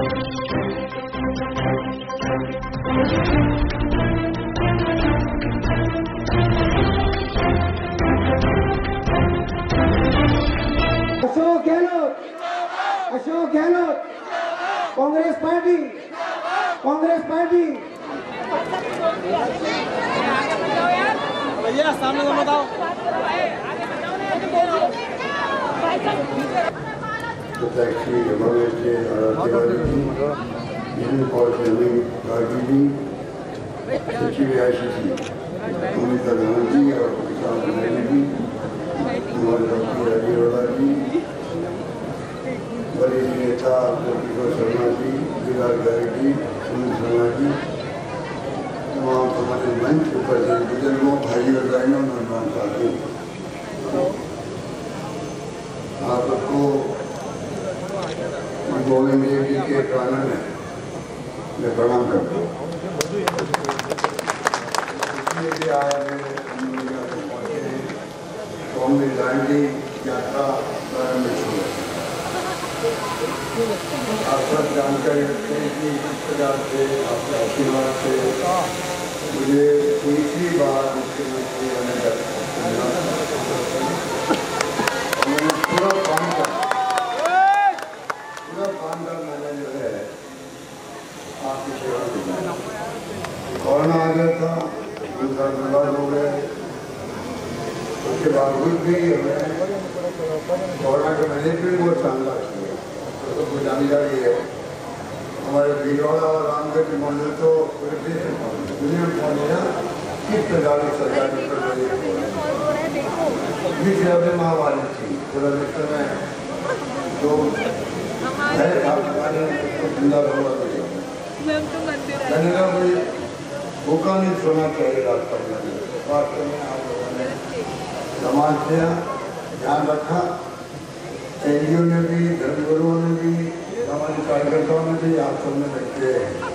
Ashok Gehlot, Congress party, Congress party. भैया सामने तो बताओ। सचिव आईसीसी अमिता बनर्जी और किसान बनर्जी, हमारे डॉक्टर राजीव अरोड़ा जी, वरिष्ठ नेता किशोर शर्मा जी, विराट गायक जी, सुनील शर्मा जी, तमाम हमारे मंच पर बुजुर्गों, भाइयों और बहनों, नौजवान साथियों, आप सबको गोविंद जी के प्रांगण में मैं प्रणाम करता हूँ। कांग्रेस दांडी यात्रा प्रारंभ हुई। आप सब जानकारी रखते हैं कि किस प्रकार से आपके आशीर्वाद से मुझे तीसरी बार मुख्यमंत्री होने का पूरा पांडा मैंने जो है आपकी सेवा की। कोरोना आ गया था, दूसरा बर्बाद हो गए, उसके बावजूद भी हमें कोरोना का मैनेजमेंट बहुत शानदार किया। तो सबको जानकारी है, हमारे भीलवाड़ा और रामगढ़ के मंडल तो दुनिया में पहुँचा किस प्रकार की सरकार ने कर रही है। महामारी थी, पूरा विश्व में जो जिंदा हुआ मैंने कहा कोई भूखा नहीं सोना चाहिए रास्ता में। वास्तव में आप लोगों ने समाज से ध्यान रखा, एनजीओ ने भी, धर्मगुरुओं ने भी, सामाजिक कार्यकर्ताओं ने भी, आप सबने बैठे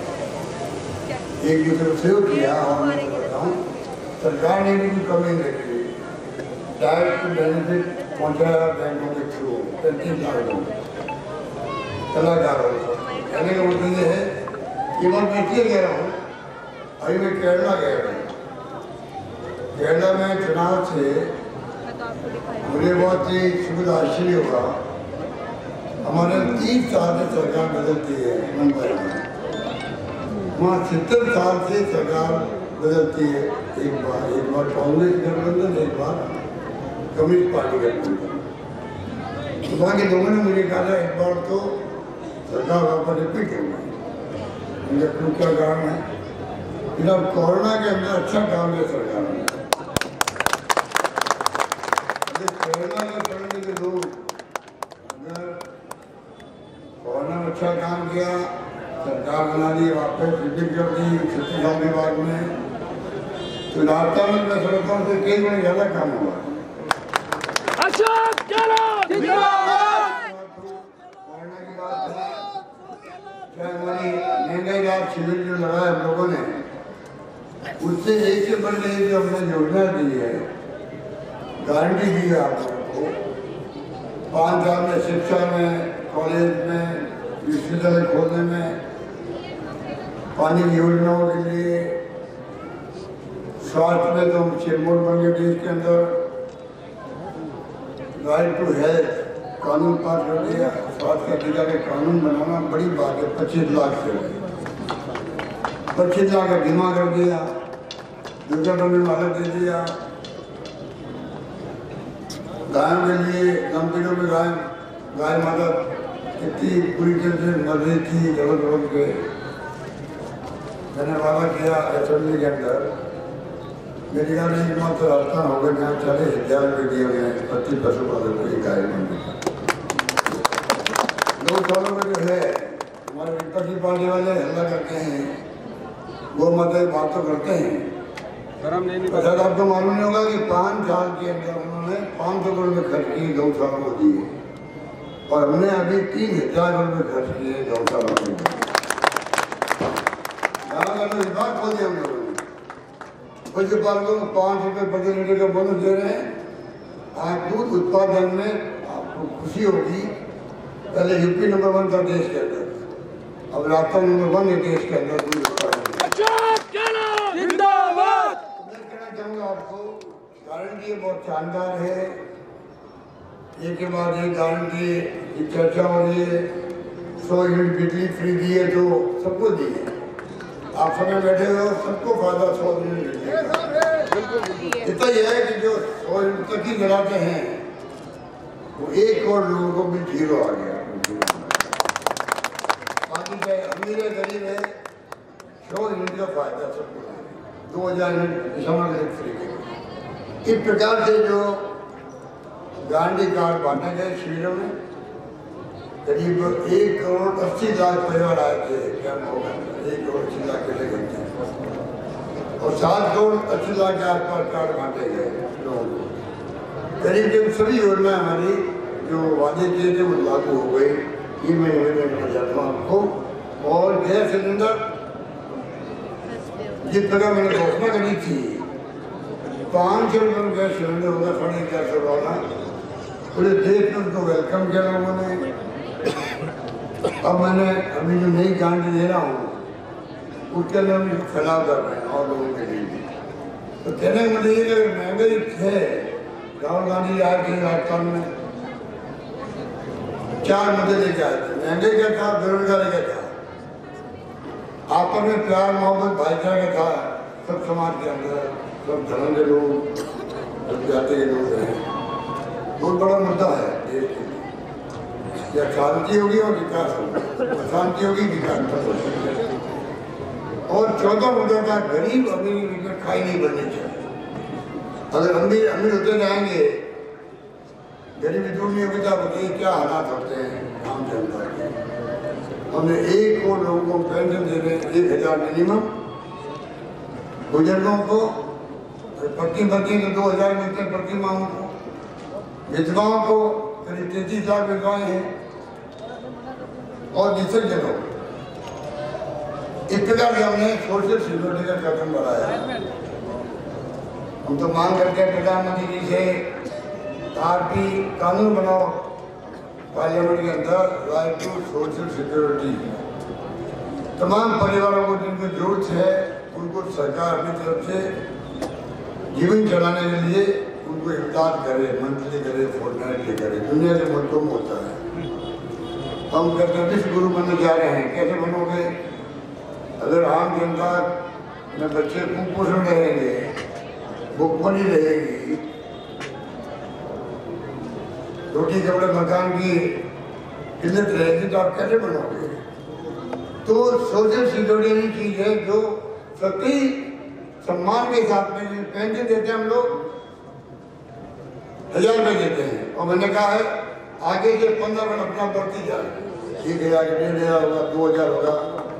एक दूसरे से किया। और मैं बताऊँ, सरकार ने भी कमी नहीं रखी, डायरेक्ट बेनिफिट पहुँचाया बैंकों के थ्रू 35 लाख लोग चला जा रहा हूँ। कहने का मतलब ये है कि मैं इसलिए कह रहा हूँ, अभी मैं केरला गया था। केरला में चुनाव से मुझे बहुत ही सुविधा आश्चर्य हुआ। हमारे 30 साल से सरकार बदलती है मुंबई में, वहाँ 70 साल से सरकार बदलती है। एक बार कांग्रेस गठबंधन, एक बार कम्युनिस्ट पार्टी गठबंधन। वहाँ के लोगों ने मुझे कहा एक बार तो सरकार वहाँ पर रिपीट हो गई। क्या कारण है? जब कोरोना के अंदर अच्छा काम किया सरकार ने, कोरोना में पड़ने के लोग अगर कोरोना में अच्छा काम किया, सरकार बना दी, वापस रिपीट कर दी छत्तीसगढ़ विभाग में, तो रास्ता में मैं समझता हूँ कई गुना ज्यादा काम हुआ। कोरोना की बात है, चाहे हमारी महंगाई का शिविर जो लगा है हम लोगों ने, उससे एक से बढ़ के जो हमने योजना दी है, गारंटी दी है आप लोगों को। 5 साल में शिक्षा में, कॉलेज में, विश्वविद्यालय खोलने में, पानी की योजनाओं के लिए, स्वास्थ्य में तो हम सिरमौर बन गए देश के अंदर। राइट टू हेल्थ कानून पास कर दिया, स्वास्थ्य का टीका का कानून बनाना बड़ी बात है। 25 लाख से 25 लाख का बीमा कर दिया, दुर्घटना में मदद दे दिया। गायों के लिए लंबीनों में गाय माता कितनी पूरी तरह से मर रही थी, जबरदस्त के मैंने वादा किया असेंबली के अंदर। मेरी गाय एक मात्र रास्ता होगा जहाँ 40,000 रुपये दिए गए प्रति पशुपालन को एक गाय मंडी। 2 सालों में जो है हमारे विपक्षी पार्टी वाले हल्ला करते हैं, वो मतलब बात तो करते हैं। अच्छा, आपको मालूम नहीं होगा कि 5 साल के अंदर उन्होंने 500 करोड़ रुपये खर्च किए गौशाला को दिए, और हमने अभी 3,000 करोड़ रुपये खर्च किए गौशाला को। विभाग खोल दिया हम लोगों ने। पशुपालकों को 5 रुपये प्रति लीटर का बोनस दे रहे हैं। आज दूध उत्पादन में आपको खुशी होगी, पहले यूपी नंबर 1 था देश के अंदर, अब रास्ता नंबर 1 है देश के अंदर कोई जिंदाबाद। मैं कहना चाहूँगा आपको, गारंटी बहुत शानदार है। एक के बाद एक गारंटी की चर्चा हो रही है। 100 यूनिट बिजली फ्री दी है तो सबको दी है। आप समय बैठे हो, सबको फायदा 100 यूनिट बिजली। इतना यह है कि जो 100 यूनिट तक ही जलाते हैं वो 1 करोड़ लोगों को भी जीरो आ गया। बाकी चाहे अमीर है गरीब है, 100 यूनिट का फायदा सबको है। 2000 यूनिट समझ फ्री। इस प्रकार से जो गांधी कार्ड बांटे गए शिविरों में, करीब 1 करोड़ 80 लाख परिवार आए थे। क्या होगा 1 करोड़ 80 लाख के घंटे और 7 करोड़ 80 लाख के आसपास कार्ड बांटे गए लोगों को। करीब सभी योजनाएं हमारी जो वादे किए थे वो लागू हो गई। ये मैं निवेदन कर जाता हूँ आपको। और गैस सिलेंडर जिस तरह मैंने घोषणा करी थी 500 रुपये गैस सिलेंडर होगा 450 वाला, पूरे देश में उसको वेलकम किया लोगों ने। अब मैंने अभी जो नई गारंटी दे रहा हूँ उसके अंदर हम इसको फैलाव कर रहे हैं और लोगों के लिए। तो कहने का मतलब ये कि महंगाई है, राहुल गांधी आए थे राजस्थान में 4 मुद्दे लेके आए थे। महंगाई क्या था, बेरोजगारी क्या था, आपस में प्यार मोहब्बत भाईचारा था सब समाज के अंदर, सब धर्म के लोग, सब जाति के लोग हैं। बहुत बड़ा मुद्दा है देश के लिए। या शांति होगी और विकास होगा, अशांति होगी विकास होगा। और 14 मुद्दा था गरीब अमीर में खाई नहीं बननी चाहिए। अगर अमीर अमीर होते जाएंगे, गरीबी दूर नहीं होगी तो बताइए क्या हालात होते हैं आम जनता के। हमने 1 करोड़ लोगों को पेंशन दे रहे हैं, 1000 मिनिमम। बुजुर्गों को प्रति पति तो 2000 मिलते हैं प्रति माह को। विधवाओं को करीब 33 लाख विधवाएं हैं और निश्चित जनों इस प्रकार से हमने सोशल सिक्योरिटी का कदम बढ़ाया। हम तो मांग करते हैं प्रधानमंत्री जी से ताकि कानून बनाओ पार्लियामेंट के अंदर राइट टू सोशल सिक्योरिटी। तमाम परिवारों को जिनको जरूरत है उनको सरकार अपनी तरफ से जीवन चलाने के लिए उनको इमदाद करे, मंथली करे, फोर्टनाइटली करे। दुनिया के मुल्कों में होता है। हम कहते विश्व गुरु बनने जा रहे हैं। कैसे बनोगे? अगर आम जनता में बच्चे कुपोषण रहेंगे, भूखमरी रहेगी, रोटी कपड़े मकान की किल्लत रहेगी तो आप कैसे बनोगे? तो सोशल सिक्योरिटी चीज है जो सती सम्मान के साथ में पेंशन देते हैं हम लोग 1000 रुपये देते हैं। और मैंने कहा है आगे से 15 मिनट अपना बढ़ती जाए, 1000 1500 होगा, 2000 होगा।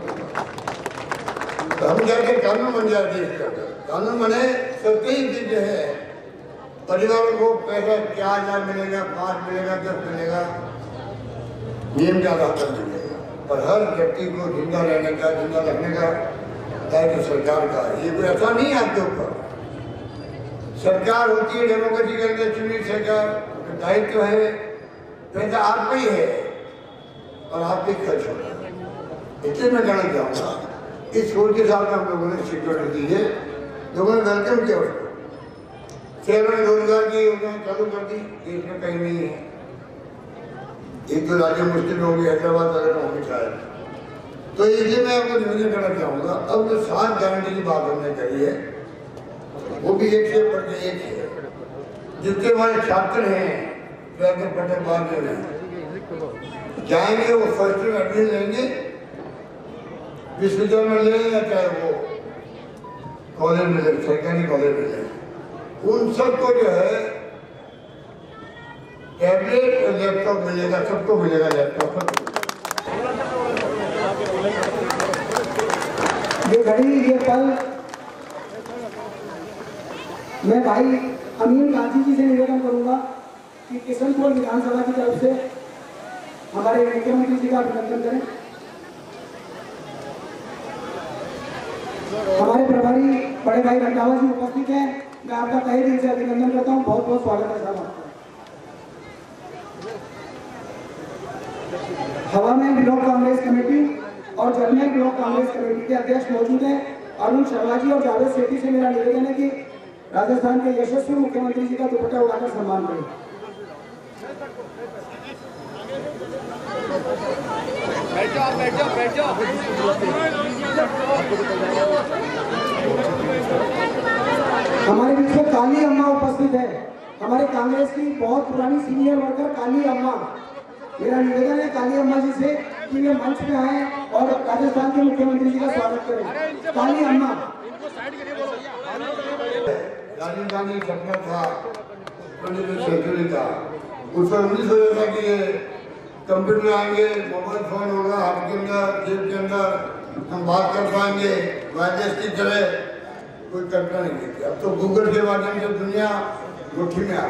तो हम जाके कानून बन जाए देश का। कानून बने सती चीज है, परिवारों को पैसा 4000 मिलेगा, 5 मिलेगा, 10 मिलेगा, नियम के आधार पर मिलेगा। पर हर व्यक्ति को जिंदा रहने का, जिंदा रखने का दायित्व सरकार का। ये कोई ऐसा नहीं है आपके ऊपर। सरकार होती है डेमोक्रेसी के अंदर चुनी सरकार, दायित्व है, पैसा आपका ही है और आप भी खर्च होगा। इसलिए मैं कहना चाहूँगा इस सोच के साथ हम लोगों ने सिक्योरिटी दी है, लोगों ने वेलकम किया उसको। शहरों में रोजगार की योजना चालू कर दी, देश में कहीं नहीं है। 1-2 राज्य मुश्किल होंगे, हैदराबाद वगैरह होंगे शायद। तो इसलिए मैं आपको निवेदन करना चाहूँगा, अब जो 7 गारंटी की बात हमने करी है वो भी एक से बढ़ के एक है। जितने हमारे छात्र हैं पढ़ने बाद में जाएंगे वो फर्स्ट ईयर एडमिशन लेंगे, विश्वविद्यालय में लें या चाहे वो कॉलेज में लें, सरकारी कॉलेज में लें, उन सबको जो है टैबलेट और लैपटॉप मिलेगा, सबको मिलेगा लैपटॉप। ये घड़ी ये पल मैं भाई अमीन गांधी जी से निवेदन करूंगा कि किशनपुर विधानसभा की तरफ से हमारे मुख्यमंत्री जी का अभिनंदन करें। हमारे प्रभारी बड़े भाई रंधावा जी उपस्थित हैं, मैं आपका तहे दिल से अभिनंदन करता हूँ। बहुत बहुत स्वागत है साहब आपका। हवा में ब्लॉक कांग्रेस कमेटी और ब्लॉक कांग्रेस कमेटी के अध्यक्ष मौजूद हैं अरुण शर्मा जी और जावेद सेठी से मेरा निवेदन है कि राजस्थान के यशस्वी मुख्यमंत्री जी का दुपट्टा उड़ाकर सम्मान करें। बैठ जाओ। हमारे बीच में काली अम्मा उपस्थित है, हमारे कांग्रेस की बहुत पुरानी सीनियर वर्कर काली अम्मा। मेरा निवेदन है काली अम्मा जी से कि वे मंच पे आए और राजस्थान के मुख्यमंत्री जी का स्वागत करें। काली अम्मा। राजीव गांधी सपना था 21वीं सेंचुरी का, उस पर 19 था कि ये कंप्यूटर आएंगे, मोबाइल फोन होगा हाथ के अंदर, जेब के अंदर, हम बात कर पाएंगे वायरलेस की तरह, कोई कल्पना नहीं की। अब तो गूगल के माध्यम से दुनिया मुट्ठी में आ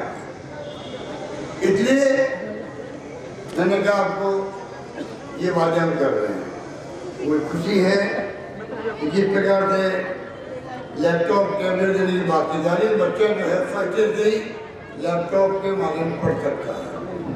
गई। इसलिए मैंने कहा आपको ये वादे हम कर रहे हैं। वो खुशी है कि जिस प्रकार से लैपटॉप टैबलेट देने की बात की जा रही है, बच्चा जो है फर्स्ट से ही लैपटॉप के माध्यम पढ़ सकता है।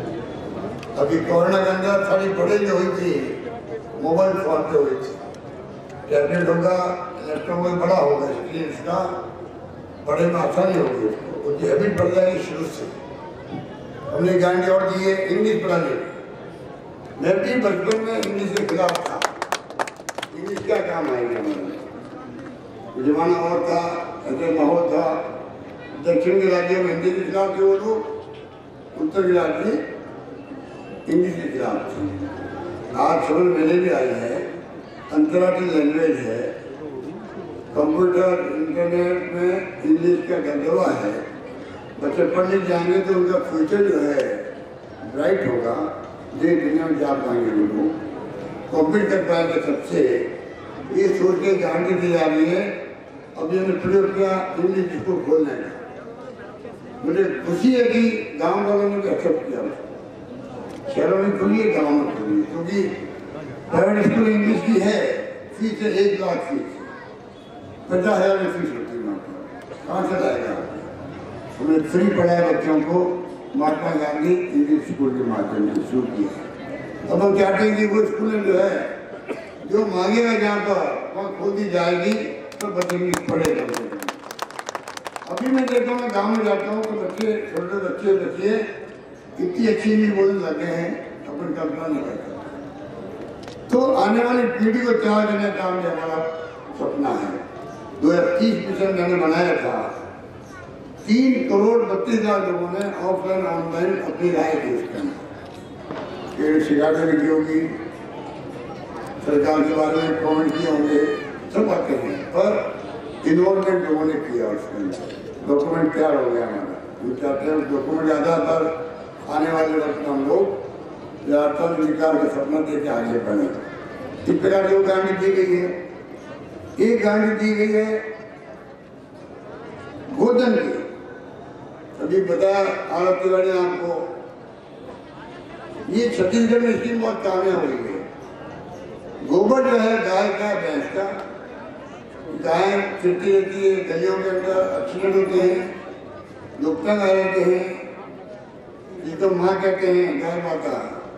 अभी कोरोना के अंदर सारी पढ़ाई जो हुई थी मोबाइल फोन पे हुई थी, टैबलेट होगा, लैपटॉप में बड़ा होगा, स्क्रीन इसका पढ़ने में आसानी होगी, उसकी हैबिट बढ़ जाएगी शुरू से। हमने गारंटी और दी है इंग्लिश पढ़ाने की। मैं भी बचपन में इंग्लिश के खिलाफ था, इंग्लिश क्या काम आएगी हमारे, जमाना और था, ऐसे माहौल था। दक्षिण के राज्यों में हिंदी के खिलाफ थे वो लोग, उत्तर के राज्य इंग्लिश के खिलाफ थे। आज समझ मेरे भी आई है, अंतर्राष्ट्रीय लैंग्वेज है, कंप्यूटर इंटरनेट में इंग्लिश का गंदवा है। बच्चे पढ़ लिख जाएंगे तो उनका फ्यूचर जो है ब्राइट होगा, देश दुनिया में जा पाएंगे, लोग कॉम्पीट कर पाएंगे सबसे। ये सोच के गारंटी दी जा रही है। अभी हमने प्रयोग किया इंग्लिश स्कूल खोलने का, मुझे खुशी है कि गांव वालों ने भी एक्सेप्ट किया। शहरों में खुली है, गाँव में खुली है, क्योंकि प्राइवेट स्कूल इंग्लिश की है, फीस है 1 लाख फीस, 50,000 में फीस होती है वहाँ पर, कहाँ से लाएगा। हमने फ्री पढ़ाया बच्चों को, महात्मा गांधी इंग्लिश स्कूल के माध्यम से शुरू किया। अब हम चाहते हैं कि वो स्कूल जो है जो मांगेगा जहाँ पर वहाँ खोल दी जाएगी, तो बच्चे इंग्लिश पढ़ेगा। अभी मैं देखता हूँ, गाँव में जाता हूँ तो बच्चे, छोटे बच्चे इतनी अच्छी इंग्लिश बोलने लगे हैं, अपन कल्पना नहीं करता। तो आने वाली पीढ़ी को तैयार करने का काम हमारा सपना है। 2030 मिशन मैंने बनाया था, 3,32,00,000 लोगों ने ऑफलाइन ऑनलाइन अपनी राय दी उसके अंदर। शिकायतें भी होगी, सरकार के बारे में कमेंट किए होंगे, सब बातें हैं, पर इन्वॉल्वमेंट लोगों ने किया उसके अंदर। डॉक्यूमेंट तैयार हो गया हमारा। हम चाहते हैं डॉक्यूमेंट आधार पर आने वाले वक्त में हम लोग राजस्थान विकास का सपना देकर आगे बढ़े। इस प्रकार की गारंटी दी गई है। एक गारंटी दी गई है गोधन की, अभी बताया आरत तिवारी ने आपको, ये छत्तीसगढ़ में स्कीम बहुत कामयाब हुई है। गोबर जो है गाय का, भैंस का, गाय फिरती रहती है गलियों के अंदर, एक्सीडेंट होते हैं, लोग तंग आ जाते हैं, जिसको माँ कहते हैं, गाय माता,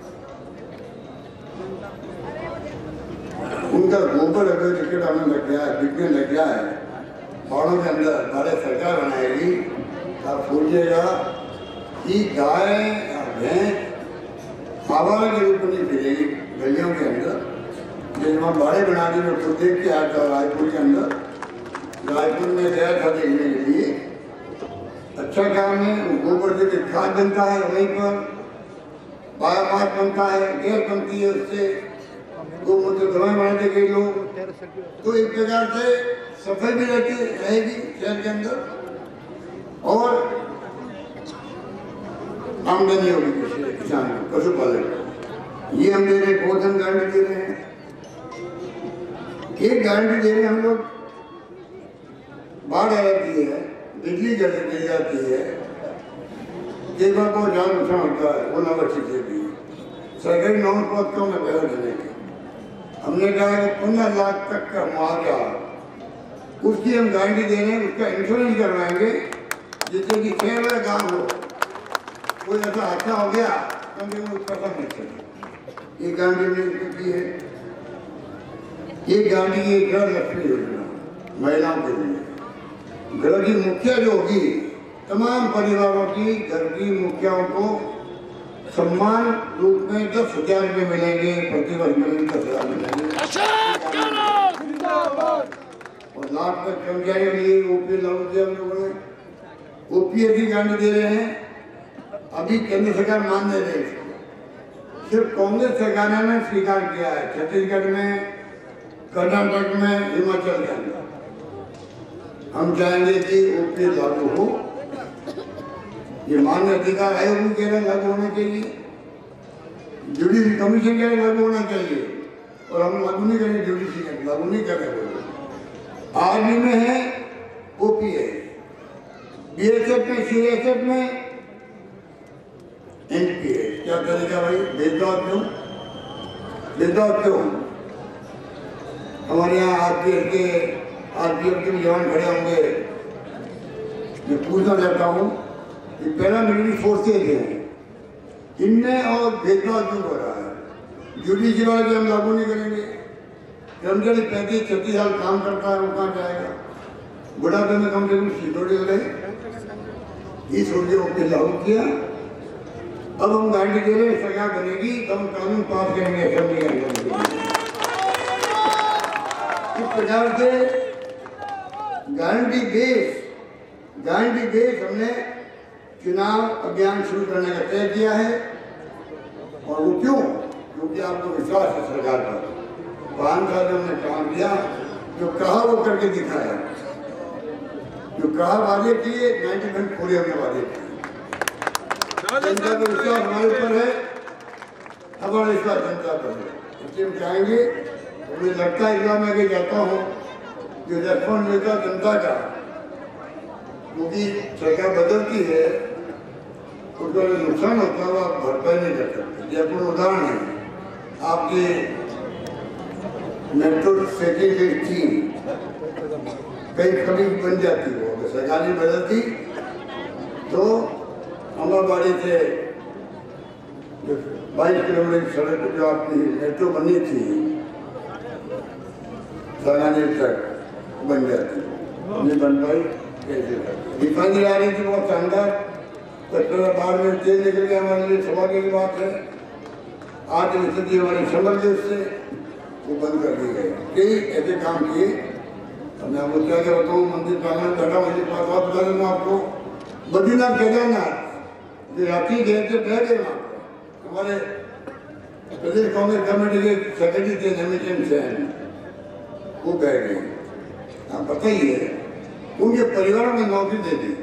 उनका गोबर अगर टिकट आने लग गया है, बिकने लग गया है पहाड़ों के अंदर, हमारे सरकार बनाएगी, आप सोचिएगा कि गाय या भैंस आवारा के रूप में नहीं फिरेगी गलियों के अंदर। जब वहाँ बाड़े बना दी, मैं खुद देख के आया था रायपुर के अंदर, रायपुर में गया था देखने के लिए। अच्छा काम है, गोबर से खाद बनता है, वहीं पर बायोमास बनता है, गैस बनती है, उससे गोमूत्र दवाएं बनाते कई लोग। तो एक प्रकार से सफाई भी रहेगी शहर के अंदर और आमदनी होगी किसान को, पशुपालन। ये हम दे रहे, गोधन गारंटी दे रहे हैं। एक गारंटी दे रहे हैं हम लोग, बाढ़ आ जाती है, बिजली गिर जाती है, एक बार को जान नुकसान होता है, वो नवच्छी से भी सरकारी नौन पद क्यों न पैदा देने के। हमने कहा कि 15 लाख तक का मुआवजा, उसकी हम गारंटी दे रहे हैं, उसका इंश्योरेंस करवाएंगे, जिससे कि 6 वाला गाँव हो, कोई ऐसा हादसा हो गया कम से कम उसका सब मिल सके। ये गारंटी हमने की है। ये गांधी की गृह लक्ष्मी योजना महिलाओं के लिए। घर की मुखिया जो होगी, तमाम परिवारों की घर की मुखियाओं को सम्मान रूप में 10,000 रुपये मिलेंगे, प्रतिवर्ष मिलेंगे 10,000 मिलेंगे। और लाख तक कर्मचारियों के लिए ओपीएस लागू किया हम लोगों ने। ओपीएस की गांधी दे रहे हैं, अभी केंद्र सरकार मान दे रही है। सिर्फ कांग्रेस सरकार ने स्वीकार किया है, छत्तीसगढ़ में, कर्नाटक में, हिमाचल के अंदर। हम चाहेंगे कि ओपीएस लागू हो। ये मान्य अधिकार आयोग के लिए लागू होना चाहिए, जुडिशरी कमीशन के लिए लागू होना चाहिए, और हम लागू नहीं करेंगे, जुडिशरी के लागू नहीं करेंगे। आर्मी में है ओपीएस, बीएसएफ में, सीएसएफ में एनपीएस। क्या करेगा भाई? भेदभाव क्यों? भेदभाव क्यों? हमारे यहाँ आरपीएफ के जवान खड़े होंगे। मैं पूछना चाहता हूँ कि पैरामिलिट्री फोर्सेज हैं, इनमें और भेदभाव क्यों हो रहा है? जुडिशरी वाले हम लागू नहीं करेंगे। कर्मचारी 35-36 साल काम करता है, वो कहाँ जाएगा? बुढ़ापे में कम से कम सिक्योरिटी रहे। इस सोचे ओपीएस लागू किया। अब हम गारंटी दे रहे हैं, सरकार बनेगी तो हम कानून पास करेंगे असेंबली के अंदर। इस प्रकार से गारंटी बेस हमने चुनाव अभियान शुरू करने का तय किया है। और वो क्यों? क्योंकि आपको विश्वास है सरकार पर। 5 साल हमने काम किया, जो कहा वो करके दिखाया, जो कहा वादे किए 90% पूरे होने वाले थे। जनता का विश्वास हमारे ऊपर है, हमारा विश्वास जनता पर है। इसलिए हम चाहेंगे, मुझे लगता है इस मैं जाता हूँ जो रेस्पॉन्स मिलता जनता का, क्योंकि सरकार बदलती है उसका जो नुकसान होता है वो आप भरपाई नहीं कर सकते। जयपुर उदाहरण है, आपकी मेट्रो सेकेंडरी थी, कई कभी बन जाती हो, अगर सरकार नहीं बदलती तो अम्बाबाड़ी से 22 किलोमीटर की सड़क जो आपकी मेट्रो बनी थी सांगानेर तक बन जाती, नहीं बन पाई। रिफाइनरी आ रही थी बहुत शानदार, पेट्रोल बाढ़ में तेल निकल गया, हमारे लिए सौभाग्य की बात है। आज स्थिति हमारी संभल गई, उससे वो बंद कर दी गई। कई ऐसे काम किए, मैं आपको क्या क्या बताऊँ, मंदिर प्रांगण बैठा मुझे पास बात बता दूँगा आपको। बद्रीनाथ केदारनाथ रात्रि गए थे, बह गए वहाँ पर। हमारे प्रदेश कांग्रेस कमेटी के सेक्रेटरी थे नमिचंद सेन, वो बह गए। आप बताइए, उनके परिवारों में नौकरी दे दी,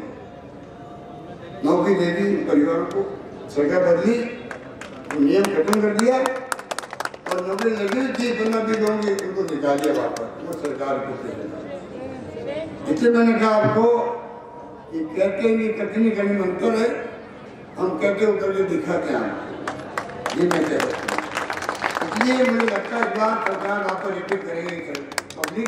परिवारों को। सरकार बदली, नियम खत्म कर दिया, और नौकरी लगी थी 15-20 लोगों की, उनको निकाल दिया वापस। वो सरकार को इसलिए मैंने कहा आपको कि कहते हैं कि कठिन करने में अंतर है, हम कहते हो करके दिखाते हैं, ये मैं कह रहा हूँ। इसलिए मुझे लगता है इस बार सरकार आप पर रिपीट करेंगे पब्लिक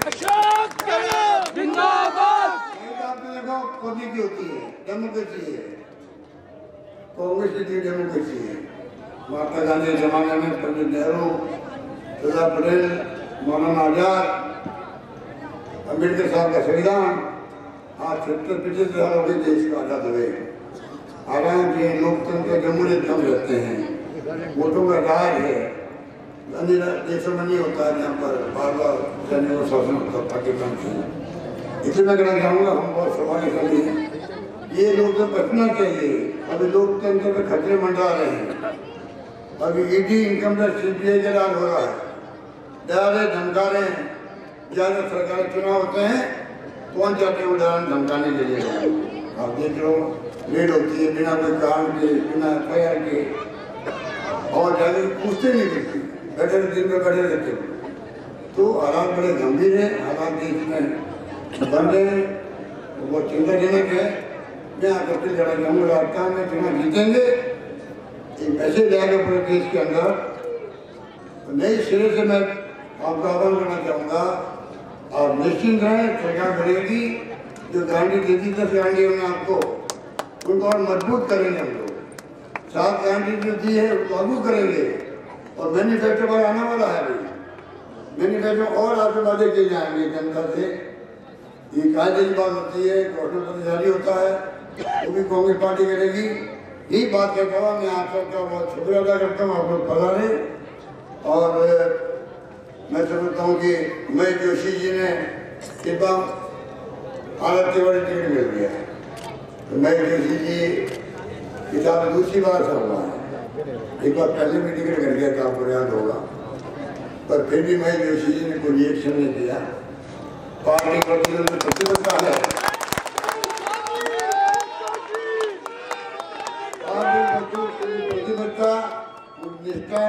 पब्लिक की होती है, डेमोक्रेसी है, कांग्रेस की डेमोक्रेसी है। महात्मा गांधी के जमाने में पंडित नेहरू, सरदार पटेल, मौलाना आजाद, अम्बेडकर साहब का संविधान, आज 70-75 साल हो गए देश को आजाद हुए। आराम से लोकतंत्र जमहूरियत हम रहते हैं, वोटों का राज है। अन्य देशों में नहीं होता है, यहाँ पर बार-बार सैन्य शासन होता पाकिस्तान से। इसलिए मैं कहना चाहूँगा, हम बहुत सौभाग्यशाली हैं, ये लोकतंत्र बचना चाहिए। अभी लोकतंत्र में खतरे मंडरा रहे हैं। अभी ईडी, इनकम टैक्स, सीबीआई का राज हो रहा है, डरा रहे, धमका रहे हैं। ज़्यादा सरकारी चुनाव होते हैं, कौन चाहते हैं उदाहरण धमकाने के लिए? आप देख लो, रेड होती है बिना कोई कारण के, बिना एफआईआर के, और ज़्यादा पूछते नहीं करती, बैठे दिन में बैठे रहते। तो हालात बड़े गंभीर हैं, हालात देश में बन रहे हैं, बहुत चिंताजनक है। मैं आपसे लड़ा चाहूँगा, राजस्थान में चुनाव जीतेंगे, एक मैसेज आएगा पूरे देश के अंदर। नई सिरे से मैं आपका आह्वान करना चाहूँगा, आप निश्चिंत रहें, सरकार बढ़ेगी। जो गारंटी दे दी 10 गारंटी हमने आपको, उनको और मजबूत करेंगे हम लोग। 7 गारंटी जो दी है लागू करेंगे, और मैन्युफैक्चर पर आने वाला है। मैनिफेस्टो और आपसे वादे किए जाएंगे जनता से। ये कायदे की बात होती है, घोषणा पत्र जारी होता है, वो भी कांग्रेस पार्टी करेगी। यही बात कहता हूँ, मैं आप सबका बहुत शुक्रिया अदा करता हूँ, आप लोग पधारे। और मैं समझता हूँ कि महेश जोशी जी ने इस बार हालत के बड़े टिकट मिल गया है, तो महेश जोशी जी किताब दूसरी बार से हुआ है। एक बार पहले भी टिकट कर गया था, आपको याद होगा, पर फिर भी महेश जोशी जी ने कोई रिएक्शन नहीं किया। पार्टी प्रतिबद्धता है, प्रतिबद्धता, निष्ठा,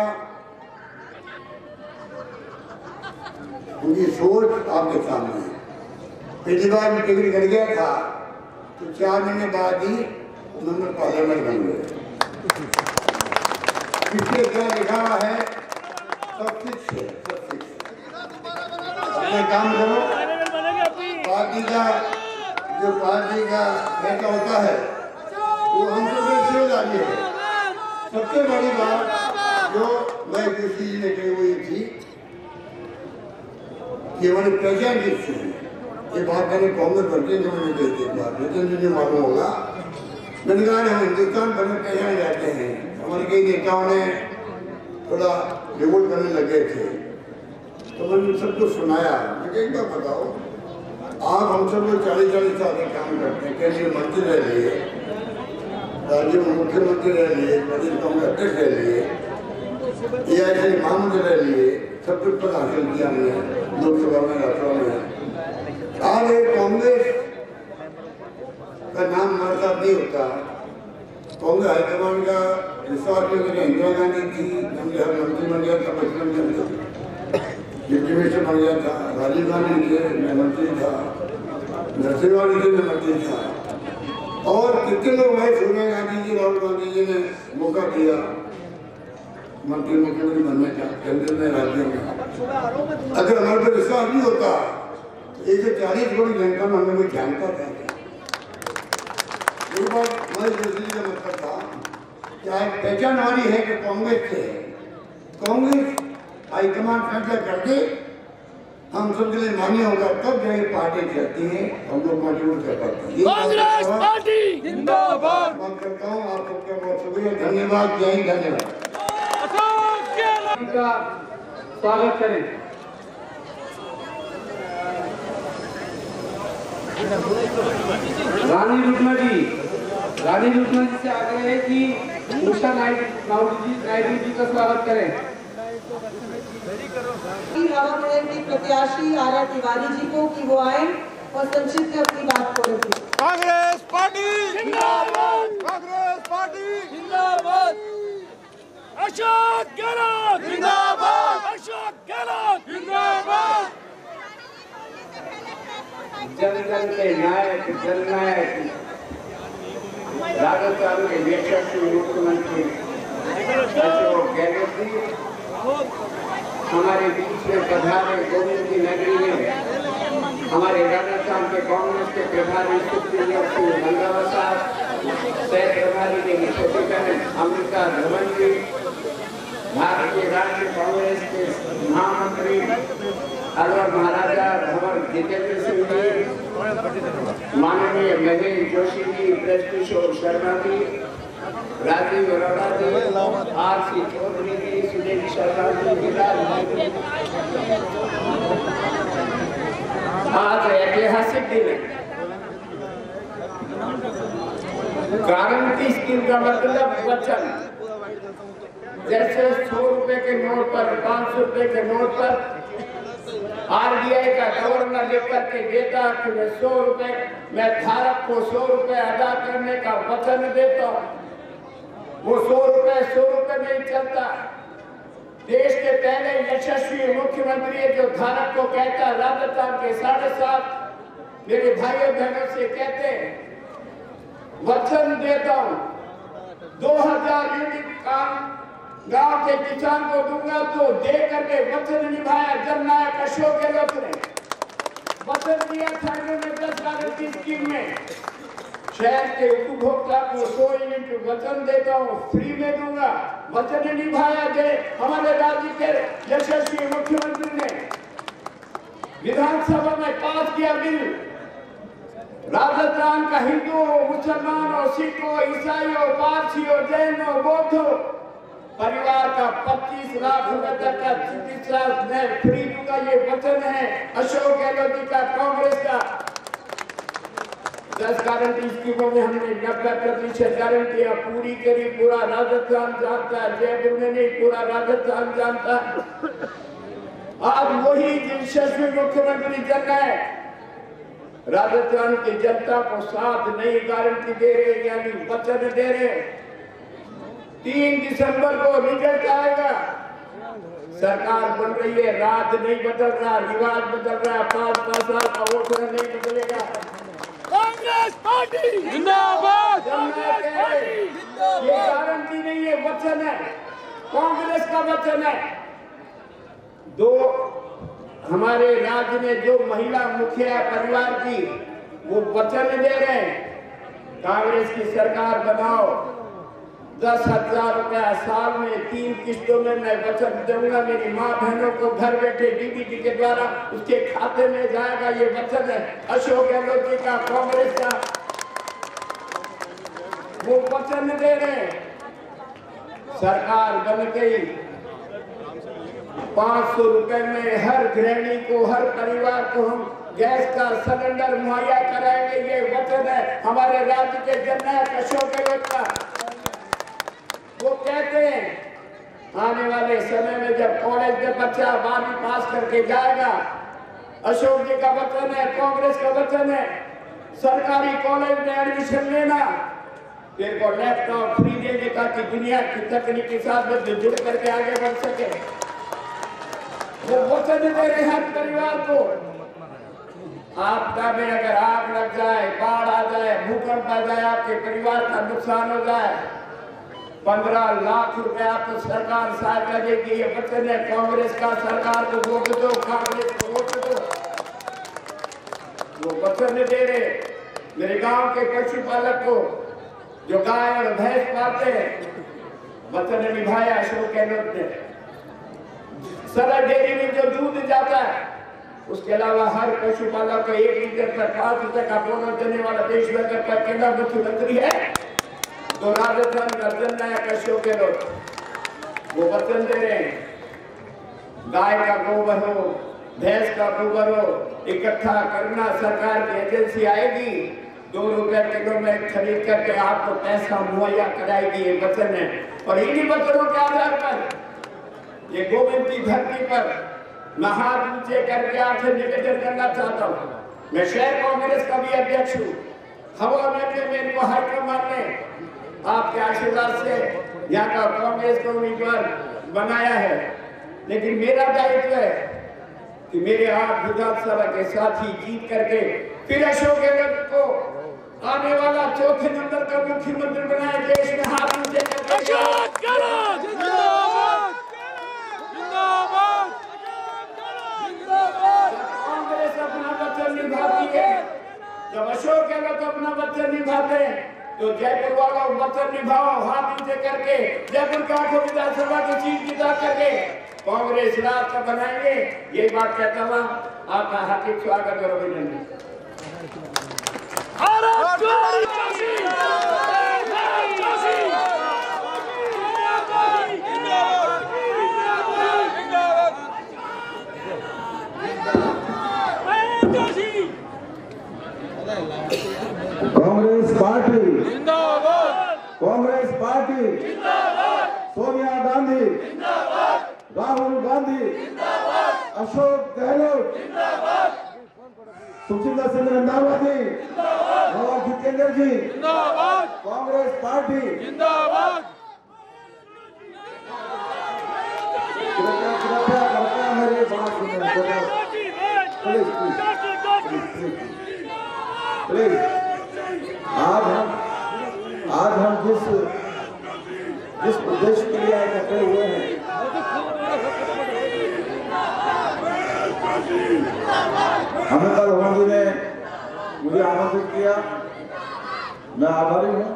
उनकी सोच आपके सामने है। पिछली बार में टिकट कर गया था तो 4 महीने बाद ही उन्होंने पार्लियामेंट बन गए। इससे क्या लिखा हुआ है? सब कुछ है, सब कुछ। अपना काम करो। पार्टी का जो पार्टी का नेता होता है वो हम सब जिम्मेदारी है। सबसे बड़ी बात जो मैं जोशी जी ने कही हुई थी कि हमारी पहचान किससे है, ये बात मैंने कांग्रेस पार्टी ने मुझे कही थी, बात लेकिन मुझे मालूम होगा। मैंने कहा हम हिंदुस्तान भर में पहचाने जाते हैं। हमारे कई नेताओं ने थोड़ा रिवोल्ट करने लगे थे, तो मैंने सबको सुनाया। मुझे एक बार बताओ, आप हम सब लोग 40-40 साल के काम करते हैं, केंद्रीय मंत्री रह लिए, राज्य में मुख्यमंत्री रह लिए, प्रदेश कांग्रेस अध्यक्ष रह लिए, AIC महामंत्री रह लिए, सब कुछ पद हासिल किया हमने लोकसभा में, राज्यसभा में। आज कांग्रेस का नाम हमारे साथ नहीं होता। कांग्रेस हाईकमान का विश्वास इंदिरा गांधी थी, हमने हर मंत्री बन गया था, डिप्टी मिनिस्टर बन गया था, राजीव गांधी थे, मैं मंत्री था, नरसिम्हा थे, मैं मंत्री था, और कितने लोग भाई सोनिया गांधी जी, राहुल गांधी जी ने मौका दिया मंत्री मुख्यमंत्री बनने का केंद्र में, राज्य में। अगर हमारे पर विश्वास नहीं होता तो 140 करोड़ जनता में हमें कोई जानता था। एक बार महेश जोशी जी का मतलब था कि आज पहचान हमारी है कि कांग्रेस से है। कांग्रेस हाईकमान फैसला करके हम सब के लिए मान्य होगा, तब जाए पार्टी चलती है, हम लोग कंट्रीब्यूट कर पाते हैं। कांग्रेस पार्टी जिंदाबाद। मैं करता हूँ, आप सबका बहुत शुक्रिया, धन्यवाद, जय हिंद, धन्यवाद। का स्वागत करें। रानी रुक्मा जी से आग्रह है कि उषा नायडू जी का स्वागत करें। की प्रत्याशी आरा तिवारी जी को कि वो आए और संक्षिप्त में अपनी बात को रखें। कांग्रेस पार्टी जिंदाबाद, कांग्रेस पार्टी जिंदाबाद, अशोक गहलोत जिंदाबाद, अशोक गहलोत जिंदाबाद। जन जन के नायक, जननायक, राजस्थान के यशस्वी मुख्यमंत्री अशोक गहलोत जी हमारे बीच में पधारे। गोविंद की नगरी में हमारे राजस्थान के कांग्रेस के प्रभारी सुखदेव सिंह रंधावा साहब, सह प्रभारी के छोटे बहन अमृता धवन जी, भारतीय राज्य कांग्रेस के महामंत्री अलवर महाराजा भंवर जितेंद्र सिंह जी, माननीय महेश जोशी जी, ब्रजकिशोर शर्मा जी, राजीव अरोड़ा जी, RC चौधरी जी, सुनील शर्मा जी, आज ऐतिहासिक दिन है। गारंटी स्कीम का मतलब वचन। जैसे 100 रुपए के नोट पर, 500 रुपए के नोट पर RBI का गवर्नर लिख करके देता कि मैं 100 रुपए, मैं धारक को 100 रुपए अदा करने का वचन देता हूँ। वो 100 रुपए में ही चलता। देश के पहले यशस्वी मुख्यमंत्री जो धारक को कहता, राजस्थान के 7.5 मेरे भाइयों बहनों से कहते, वचन देता हूँ 2000 यूनिट काम गांव के किसान को दूंगा, तो दे करके वचन निभाया जननायक अशोक गहलोत ने। वचन दिया था इन्होंने 10 गारंटी स्कीम में। शहर के उपभोक्ता को 100 यूनिट वचन देता हूँ, फ्री में दूंगा। वचन निभाया गए। हमारे राज्य के यशस्वी मुख्यमंत्री ने विधानसभा में पास किया बिल। राजस्थान का हिंदू, मुसलमान, सिखों, ईसाइयों, पारसियों, जैनों, बौद्धों परिवार का 25 लाख रुपए तक का चिकित्सा में फ्री दूंगा, ये वचन है अशोक गहलोत जी का, कांग्रेस का। 10 गारंटी स्कीमों में हमने 90% गारंटियां पूरी करी। पूरा राजस्थान जानता है, जयपुर में नहीं पूरा राजस्थान जानता है। आज वही यशस्वी मुख्यमंत्री जन है, राजस्थान की जनता को साथ नई गारंटी दे रहे, यानी वचन दे रहे। 3 दिसंबर को रिजल्ट आएगा। सरकार बन रही है, राज नहीं बदल रहा, रिवाज बदल रहा, 5 साल का वोट नहीं बदलेगा। कांग्रेस पार्टी जिंदाबाद। ये गारंटी नहीं है, वचन है, कांग्रेस का वचन है। हमारे राज्य में जो महिला मुखिया परिवार की वो वचन दे रहे हैं, कांग्रेस की सरकार बनाओ, 10,000 रुपया साल में 3 किस्तों में मैं वचन दूंगा। मेरी माँ बहनों को घर बैठे डीबीटी के द्वारा उसके खाते में जाएगा, ये वचन है अशोक गहलोत जी का, कांग्रेस का। वो वचन दे रहे हैं। सरकार बन गई, 500 रुपए में हर गृहिणी को, हर परिवार को हम गैस का सिलेंडर मुहैया कराएंगे, ये वचन है हमारे राज्य के जननायक अशोक गहलोत का। वो कहते हैं आने वाले समय में जब कॉलेज में बच्चा 12वीं पास करके जाएगा, अशोक जी का वचन है, कांग्रेस का वचन है, सरकारी कॉलेज में एडमिशन लेना, फिर को लैपटॉप फ्री देने का कि दुनिया की तकनीक के साथ में जुड़ करके आगे बढ़ सके। वो वचन दे रहे हर परिवार को। आपदा में अगर आग लग जाए, बाढ़ आ जाए, भूकंप आ जाए, आपके परिवार का नुकसान हो जाए, 15 लाख रुपए आपको सरकार सहायता देगी, ये वचन है कांग्रेस का। सरकार को वोट दो, कांग्रेस को वोट दो, वो वचन दे रहे। मेरे गांव के पशुपालक को जो गाय और भैंस पालते हैं, वचन निभाया अशोक गहलोत ने। सरल डेयरी में जो दूध जाता है, उसके अलावा हर पशुपालक को 1 लीटर पर 5 रुपए का बोनस देने वाला देश में अगर अकेला मुख्यमंत्री है तो राजस्थान का जननायक अशोक गहलोत। वो वचन दे रहे हैं गाय का गोबर हो, भैंस का गोबर हो, इकट्ठा करना, सरकार की एजेंसी आएगी, 2 रुपए किलो में खरीद करके आपको पैसा मुहैया कराएगी, ये वचन है। और इन्हीं वचनों के आधार पर ये गोविंद की धरती पर मैं हाथ ऊंचे करके आपसे निवेदन करना चाहता हूँ। मैं शहर कांग्रेस का भी अध्यक्ष हूँ। हवा में मेरे को हाईकमान ने आपके आशीर्वाद से यहाँ का कांग्रेस को उम्मीदवार बनाया है, लेकिन मेरा दायित्व है कि मेरे 8 विधानसभा के साथी जीत करके फिर अशोक गहलोत को आने वाला 4थे नंबर का मुख्यमंत्री बनाए, देश में हाथ ऊंचे करके। अशोक गहलोत जिंदाबाद जिंदाबाद जिंदाबाद। कांग्रेस अपना वचन निभाती है, जब अशोक गहलोत अपना वचन निभाते हैं तो जयपुर वालों वचन निभाओ, हाथ ऊंचे करके जयपुर का 8 विधानसभा की सीट जिता करके कांग्रेस राज का बनाएंगे। ये बात कहता हुआ आपका हार्दिक स्वागत और अभिनंदन। कांग्रेस पार्टी जिंदाबाद, कांग्रेस पार्टी जिंदाबाद, सोनिया गांधी जिंदाबाद, राहुल गांधी जिंदाबाद, अशोक गहलोत जिंदाबाद, सुशीला सिंह रंधावा जी, नवाब जितेंद्र जी, जिंदाबाद, कांग्रेस पार्टी जिंदाबाद। कृपया मेरी बात सुनो। प्लीज आज हम जिस उद्देश्य के लिए इकट्ठे हुए हैं, हमें कल होंगी ने मुझे आमंत्रित किया। मैं आभारी हूँ।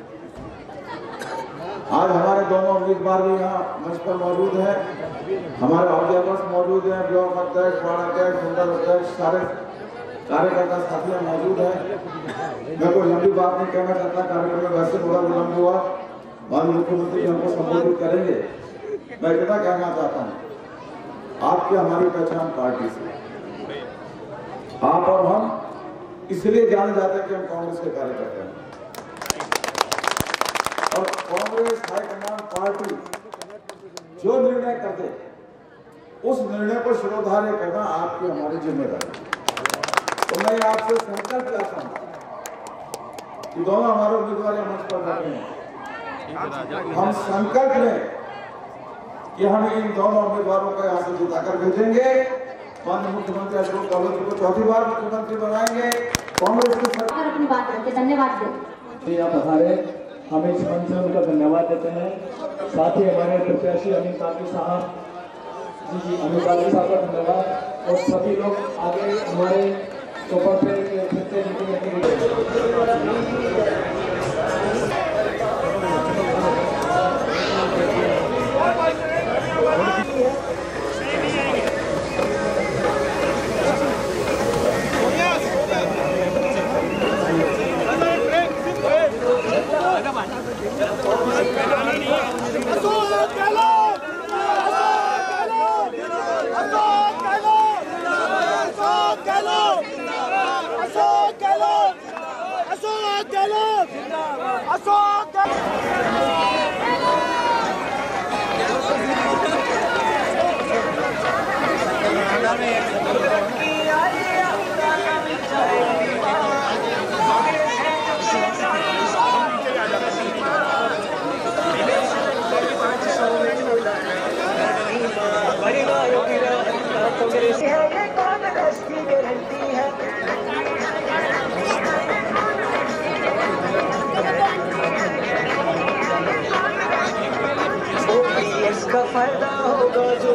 आज हमारे दोनों उम्मीदवार भी यहाँ मंच पर मौजूद हैं। हमारे अध्यक्ष मौजूद हैं, ब्लॉक अध्यक्ष, वार्ड अध्यक्ष, मंडल अध्यक्ष, सारे कार्यकर्ता साथियाँ मौजूद हैं। मैं कोई लंबी बात नहीं कहना चाहता, कार्यक्रम में वैसे थोड़ा विलम्ब हुआ, माननीय मुख्यमंत्री हमको संबोधित करेंगे। मैं इतना कहना चाहता हूँ, आपकी हमारी पहचान पार्टी से, आप और हम इसलिए जाने जाते हैं कि हम कांग्रेस के कार्यकर्ता हैं और कांग्रेस हाईकमान पार्टी जो निर्णय कर दे उस निर्णय को शिरोधार्य करना आपकी हमारी जिम्मेदारी। तो मैं आपसे संकल्प लेता हूं कि दोनों हमारे उम्मीदवार मंच पर बैठे हैं, हम संकल्प लें कि हम इन दोनों उम्मीदवारों को यहाँ से जिताकर भेजेंगे। माननीय मुख्यमंत्री अशोक गहलोत जी को चौथी बार मुख्यमंत्री बनाएंगे। कांग्रेस की सरकार अपनी बात रखते, धन्यवाद दे। यहाँ पधारे, हम इस मंच से उनका धन्यवाद देते हैं। साथ ही हमारे प्रत्याशी अमित काकी साहब जी, अमित काकी साहब का धन्यवाद और सभी लोग आगे हमारे ऊपर पे इसका फायदा होगा जो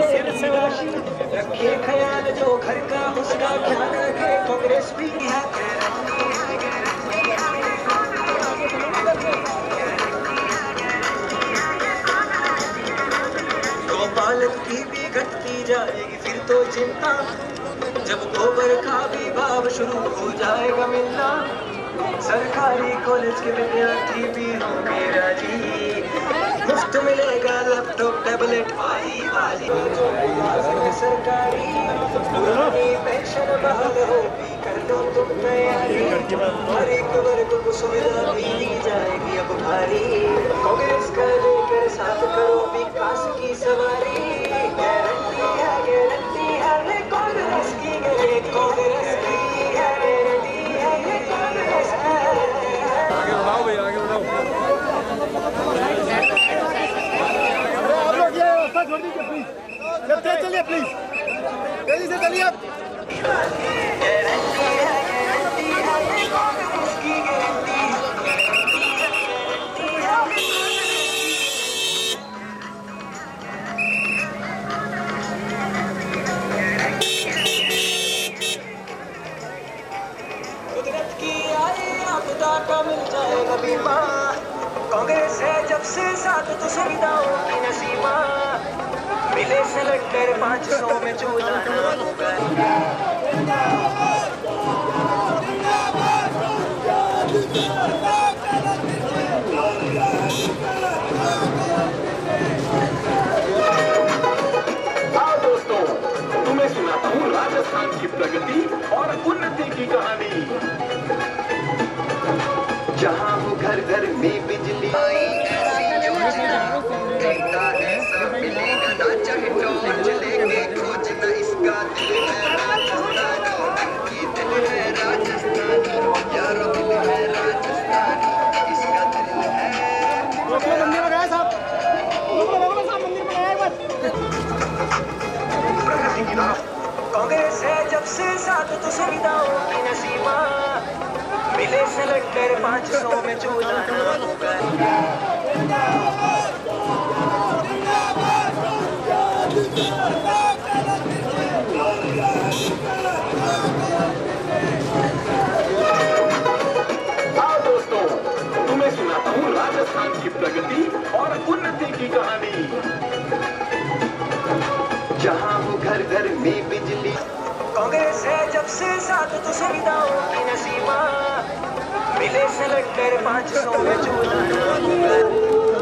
रखे ख्याल, जो घर का उसका ख्याल रखे। कांग्रेस भी है गौपालक की भी घटती जाएगी फिर तो चिंता, जब गोबर का भी भाव शुरू हो जाएगा मिलना। सरकारी कॉलेज के विद्यार्थी भी होंगे राजी, मुफ्त मिलेगा लैपटॉप टैबलेट वाली सरकारी पुरानी पेंशन बहाल होगी, कर लो तुम तैयारी। हर एक वर्ग को सुविधा भी दी जाएगी अब भारी। कांग्रेस का लेकर साथ करो विकास की सवारी। गारंटी है ये कांग्रेस की, कांग्रेस की है गारंटी है ये कांग्रेस की। आगे बढ़ाओ भैया, आगे बढ़ाओ। छोड़ दीजिए प्लीज, चलिए प्लीज, तेजी से चलिए आप। कुदरत की आई आपदा का मिल जाएगा बीमा। कांग्रेस है जब से साथ तो सुविधाओं की नसीमा। मिले सिलेक्टर 500 में चूल्हा होगा। आओ दोस्तों, तुम्हें सुनाता हूँ राजस्थान की प्रगति और उन्नति की कहानी। जहाँ वो घर घर में बिजली आई, ऐसी योजना देता ऐसा मिलेगा ना, चाहे टॉर्च लेके खोजना। इसका दिल है राजस्थानी, ये दिल है राजस्थानी, यारो दिल है राजस्थानी, इसका दिल है। मंदिर बनाया साहब, मंदिर बनाया बस। प्रगति की राह। कांग्रेस है जब से साथ तो सुविधाओं की नसीमा। मिले सिलेक्टर 500 में चूल्हा होगा। आओ दोस्तों, कांग्रेस है जब से साथ तो सुविधाओं की नसीमा मिले सिलेंडर 500 में चूल्हा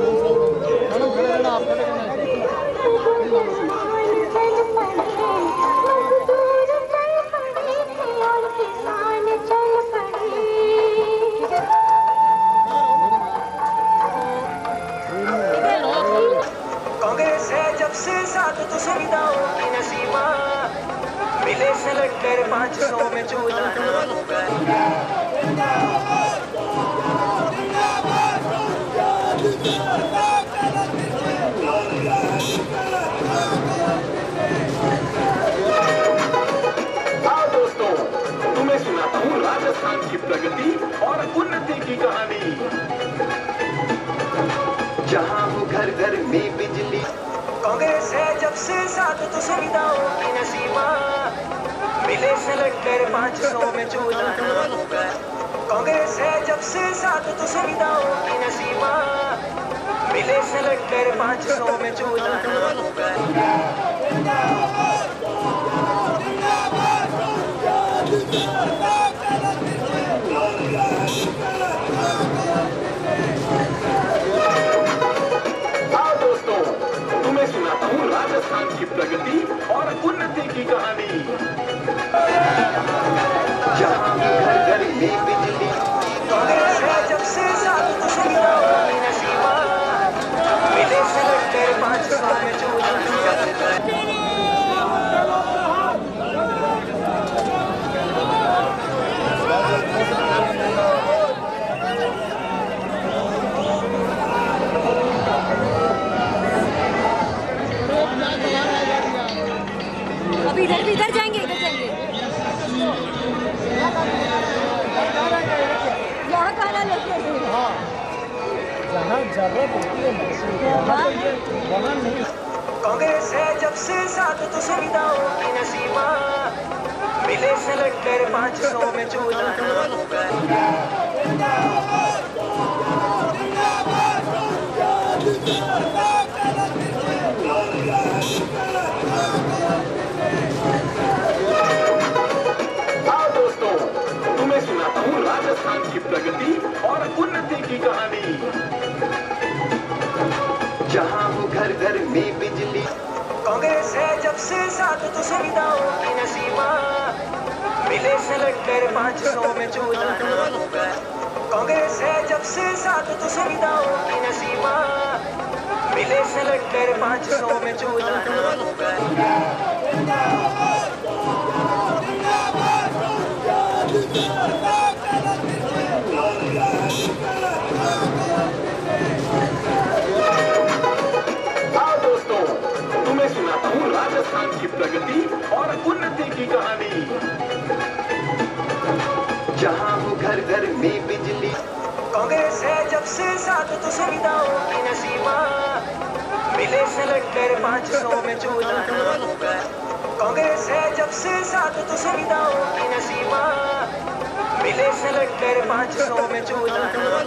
कांग्रेस है जब से साथ तो सुविधाओं की नसीमा मिले सिलेंडर 500 में चूल्हा आओ दोस्तों, तुम्हें सुनाता हूँ राजस्थान की प्रगति और उन्नति की कहानी। जहाँ हो घर घर में बिजली। कांग्रेस है जब से साथ तो सुविधाओं की नसीमा मिले सिलेंडर 500 में चूल्हा कांग्रेस है जब से साथ तो सुविधाओं की नसीमा मिले सिलेंडर 500 में चूल्हा आओ दोस्तों, तुम्हें सुनाता हूँ राजस्थान की प्रगति और उन्नति की कहानी। जहाँ हो घर घर में बिजली। कांग्रेस है जब से साथ तो सुविधाओं की नसीमा मिले सिलेंडर 500 में चूल्हा अब इधर जाएंगे यहाँ खाना लेके कांग्रेस है जब से साथ तो सुविधाओं की नसीमा मिले सिलेंडर 500 में चूल्हा आओ दोस्तों, तुम्हें सुनाता हूँ राजस्थान की प्रगति और उन्नति की कहानी। जहाँ हो घर घर में बिजली। कांग्रेस है जब से साथ तो सुविधाओं की नसीमा मिले सिलेंडर 500 में चूल्हा कांग्रेस है जब से साथ तो सुविधाओं की नसीमा मिले सिलेंडर 500 में चूल्हा आओ दोस्तों, तुम्हें सुनाता हूँ राजस्थान की प्रगति और उन्नति की कहानी। जहाँ हो घर घर में बिजली। कांग्रेस है जब से साथ तो सुविधाओं की नसीमा मिले सिलेंडर 500 में चूल्हा कांग्रेस है जब से साथ तो सुविधाओं की नसीमा मिले सिलेंडर 500 में चूल्हा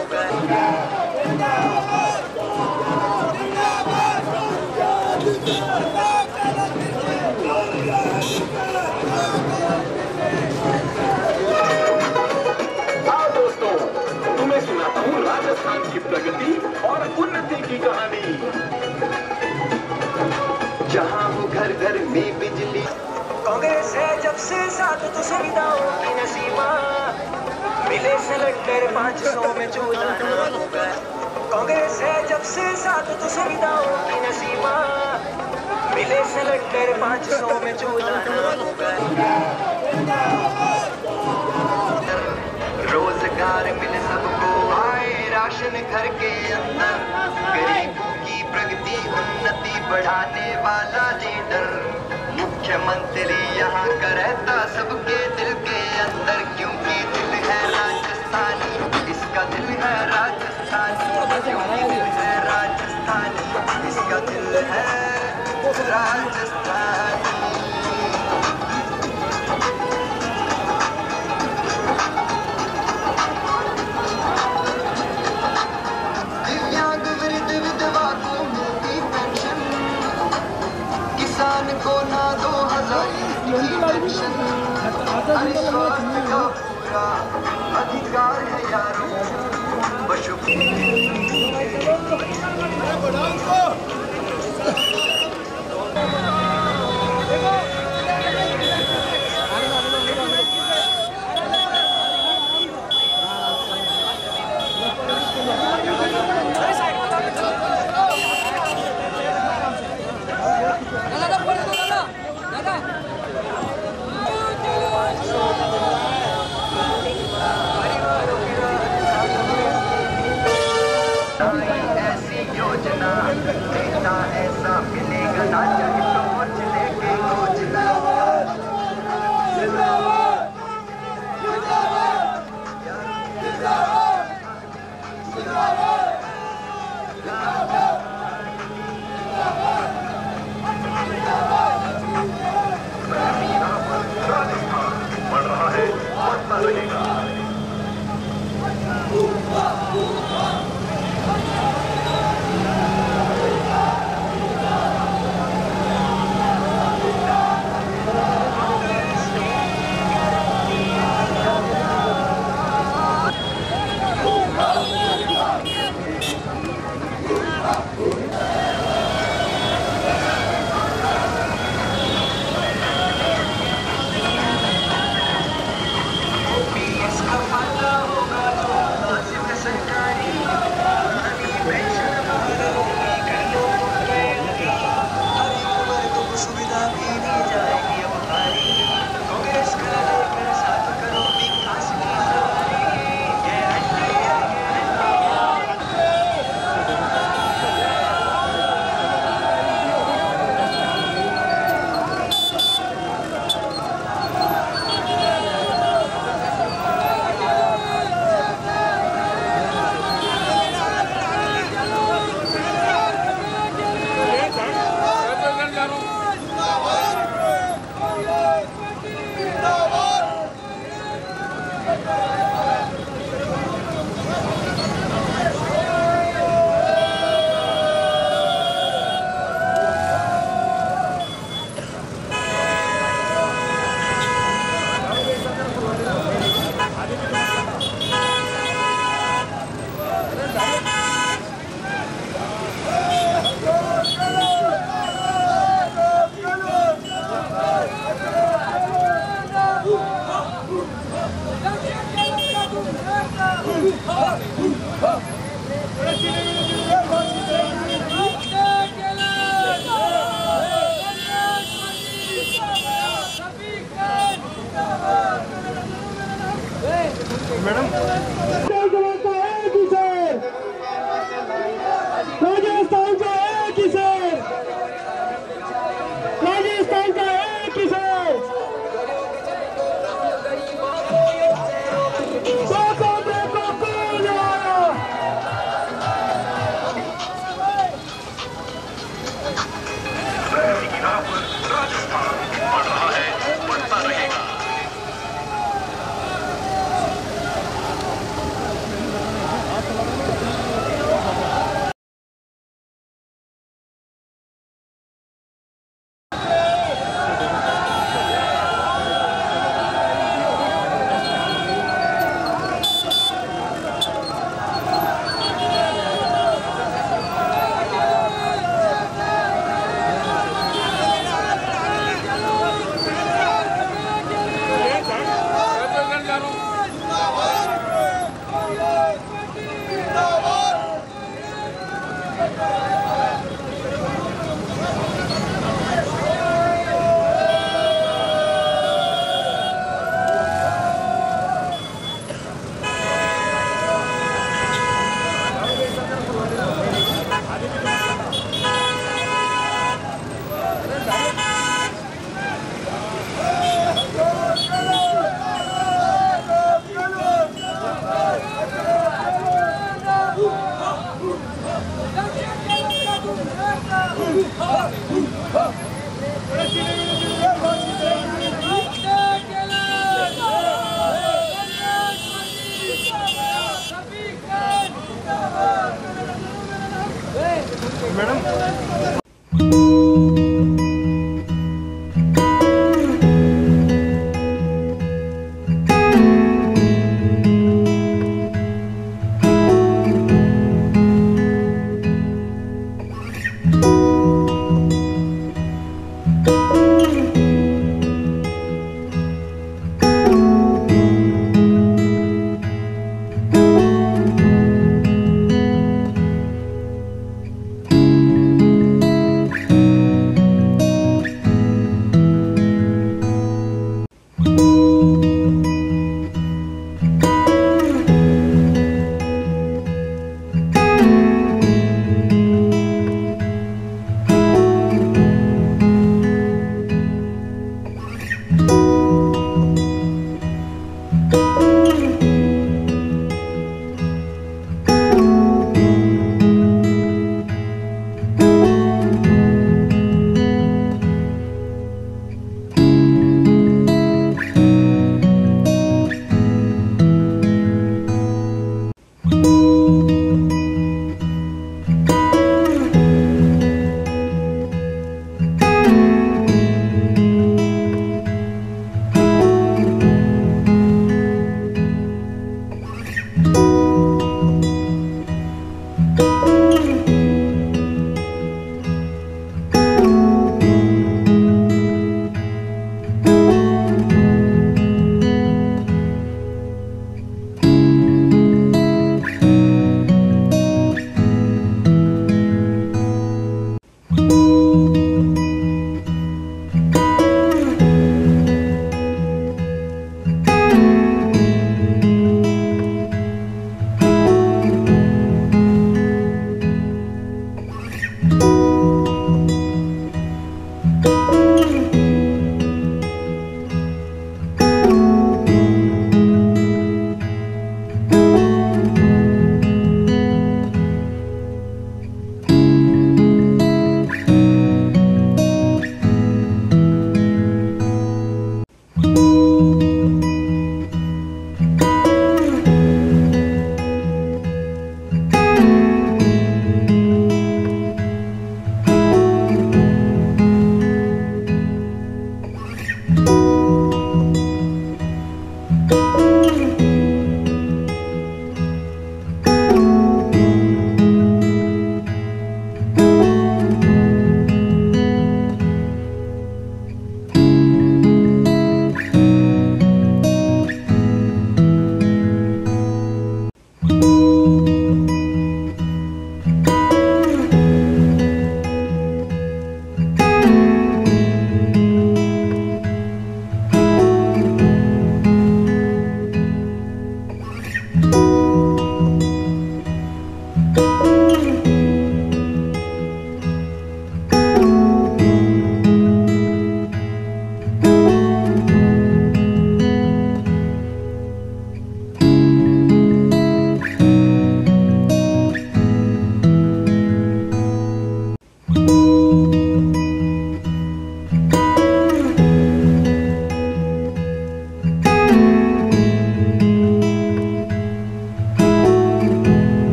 आओ दोस्तों, तुम्हें सुनाता हूँ राजस्थान की प्रगति और उन्नति की कहानी। जहाँ हो घर घर में बिजली। कांग्रेस है जब से साथ तो सुविधाओं की नसीमा मिले सिलेंडर 500 में चूल्हा कांग्रेस है जब से साथ तो सुविधाओं की नसीमा मिले सिलेंडर 500 में चूल्हा रोजगार मिले सबको आए राशन घर के अंदर। गरीबों की प्रगति उन्नति बढ़ाने वाला लीडर मुख्यमंत्री यहाँ का रहता सबके दिल के अंदर। क्योंकि दिल है राजस्थानी, इसका दिल है राजस्थानी। क्योंकि दिल है राजस्थानी, इसका दिल है राजस्थानी। दिव्यांग वृद्ध विधवा को मिलती पेंशन, किसान को ना 2000 की पेंशन हर स्वास्थ्य का पूरा अधिकार है यारों पशु